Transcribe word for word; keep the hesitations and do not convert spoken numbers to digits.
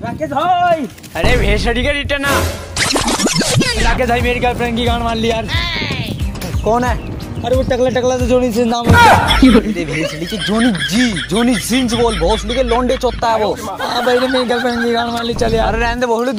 राकेश भाई, अरे भेसड़ी का रिटर्न ना। राकेश भाई मेरी गर्लफ्रेंड की गान मान ली यार। कौन है? अरे वो टकला टकला तो जोनी सिंह नाम है। भेसड़ी की जोनी जी, जोनी सिंह बोल, भोसड़ी के लोंडे चोता है वो। हाँ भाई ने मेरी गर्लफ्रेंड की गान मान ली। चल यार, रहने दे भोसड़ी।